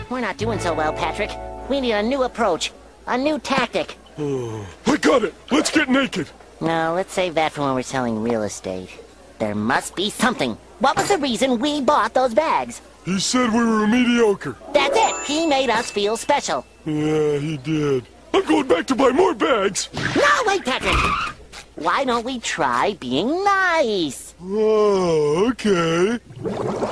We're not doing so well, Patrick. We need a new approach. A new tactic. I got it! Let's get naked! No, let's save that for when we're selling real estate. There must be something. What was the reason we bought those bags? He said we were mediocre. That's it! He made us feel special. Yeah, he did. I'm going back to buy more bags! No, wait, Patrick! Why don't we try being nice? Oh, okay.